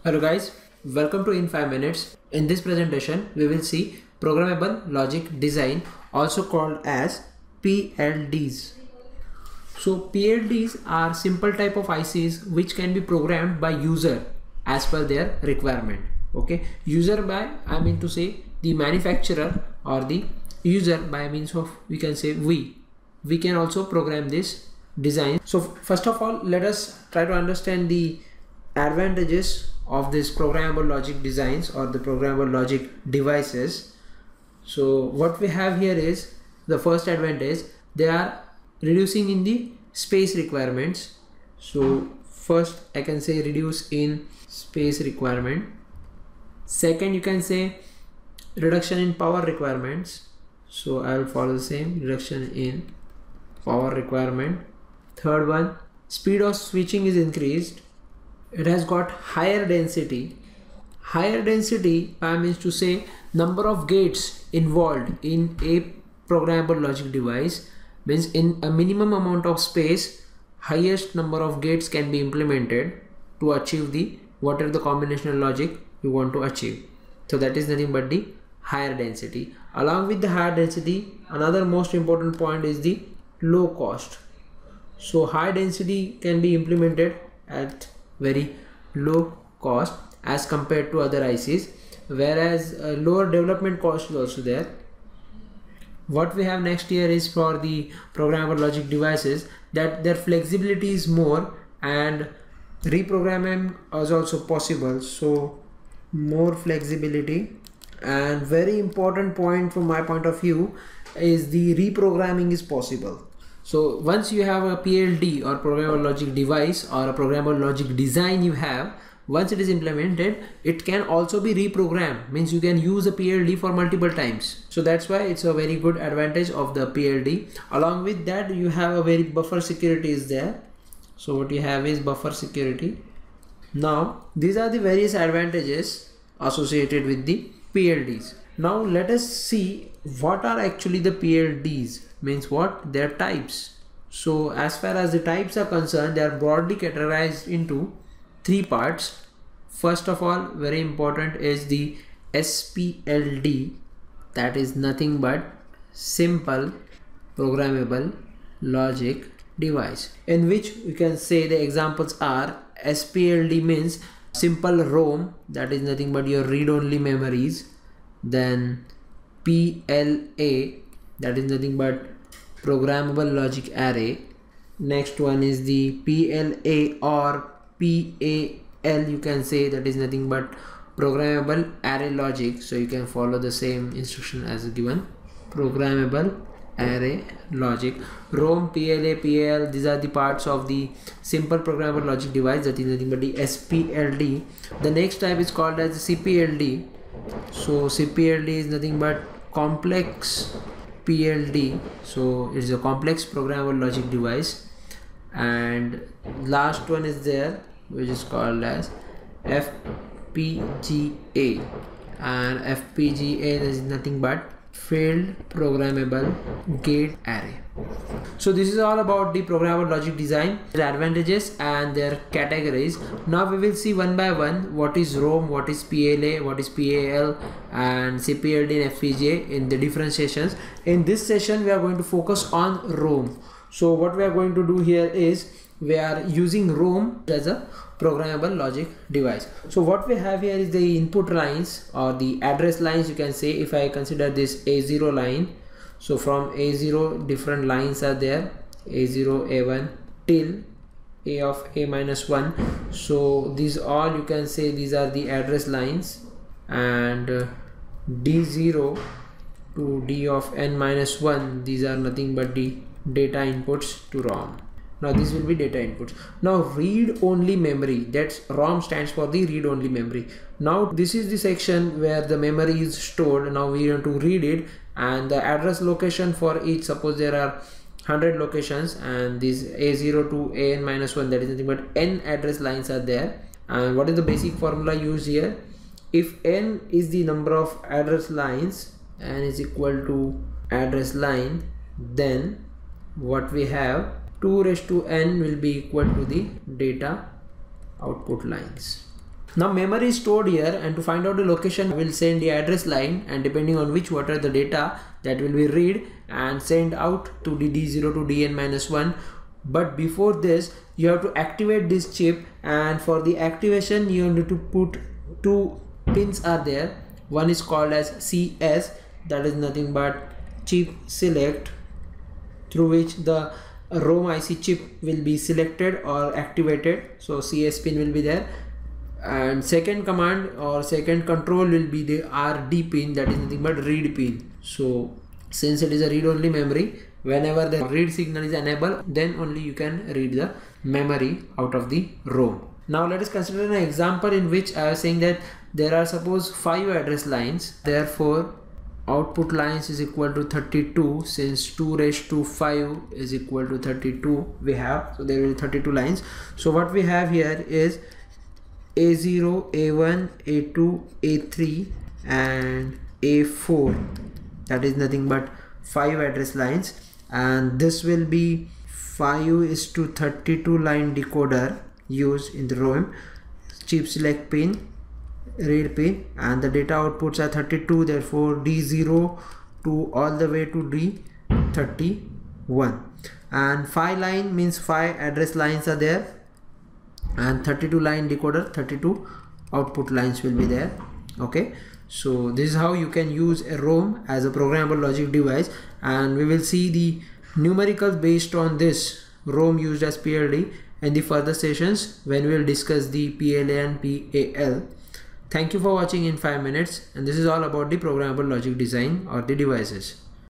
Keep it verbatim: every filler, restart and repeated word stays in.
Hello guys, welcome to In five minutes. In this presentation, we will see Programmable Logic Design, also called as P L Ds. So P L Ds are simple type of I Cs which can be programmed by user as per their requirement. Okay, user by I mean to say the manufacturer, or the user by means of we can say we. We can also program this design. So first of all, let us try to understand the advantages of this programmable logic designs or the programmable logic devices. So what we have here is the first advantage: they are reducing in the space requirements. So first I can say reduce in space requirement. Second, you can say reduction in power requirements. So I will follow the same, reduction in power requirement. Third one, speed of switching is increased. It has got higher density. Higher density I means to say number of gates involved in a programmable logic device means in a minimum amount of space, highest number of gates can be implemented to achieve the whatever the combinational logic you want to achieve. So that is nothing but the higher density. Along with the higher density, another most important point is the low cost. So high density can be implemented at very low cost as compared to other I Cs, whereas uh, lower development cost is also there. What we have next here is for the programmable logic devices that their flexibility is more and reprogramming is also possible. So more flexibility, and very important point from my point of view is the reprogramming is possible. So once you have a P L D or programmable logic device or a programmable logic design you have, once it is implemented, it can also be reprogrammed, means you can use a P L D for multiple times. So that's why it's a very good advantage of the P L D. Along with that, you have a very buffer security is there. So what you have is buffer security. Now these are the various advantages associated with the P L Ds. Now let us see what are actually the P L Ds, means what their types. So as far as the types are concerned, they are broadly categorized into three parts. First of all, very important is the S P L D, that is nothing but simple programmable logic device, in which we can say the examples are S P L D means simple ROM, that is nothing but your read-only memories. Then P L A, that is nothing but programmable logic array. Next one is the P L A or P A L, you can say, that is nothing but programmable array logic. So you can follow the same instruction as given, programmable array logic. ROM, P L A, P A L, these are the parts of the simple programmable logic device, that is nothing but the S P L D. The next type is called as the C P L D. So C P L D is nothing but complex P L D. So it's a complex programmable logic device. And last one is there, which is called as F P G A, and F P G A is nothing but field programmable gate array. So this is all about the programmable logic design, the advantages and their categories. Now we will see one by one what is ROM, what is P L A, what is P A L, and C P L D and F P G A in the differentiations. In this session we are going to focus on ROM. So what we are going to do here is we are using ROM as a programmable logic device. So what we have here is the input lines or the address lines, you can say. If I consider this A zero line, so from A zero different lines are there, A zero, A one till A of A minus one. So these all you can say these are the address lines, and uh, D zero to D of N minus one, these are nothing but the data inputs to ROM. Now this will be data inputs. Now read only memory, that's ROM stands for the read only memory. Now this is the section where the memory is stored. Now we want to read it, and the address location for each, suppose there are one hundred locations, and this A zero to A N minus one, that is nothing but N address lines are there. And what is the basic formula used here? If N is the number of address lines, N is equal to address line, then what we have, two raised to n will be equal to the data output lines. Now memory is stored here, and to find out the location we'll send the address line, and depending on which what are the data that will be read and send out to the D zero to D N minus one. But before this you have to activate this chip, and for the activation you need to put two pins are there. One is called as C S, that is nothing but chip select, through which the ROM I C chip will be selected or activated. So C S pin will be there, and second command or second control will be the R D pin, that is nothing but read pin. So since it is a read only memory, whenever the read signal is enabled, then only you can read the memory out of the ROM. Now let us consider an example in which I was saying that there are suppose five address lines, therefore output lines is equal to thirty-two, since two raised to five is equal to thirty-two we have, so there will be thirty-two lines. So what we have here is A zero, A one, A two, A three and A four, that is nothing but five address lines, and this will be five is to thirty-two line decoder used in the ROM. Chip select pin, read pin, and the data outputs are thirty-two, therefore D zero to all the way to D thirty-one, and five line means five address lines are there, and thirty-two line decoder, thirty-two output lines will be there. Okay, so this is how you can use a ROM as a programmable logic device, and we will see the numericals based on this ROM used as P L D in the further sessions when we will discuss the P L A and P A L. Thank you for watching in five minutes, and this is all about the programmable logic design or the devices.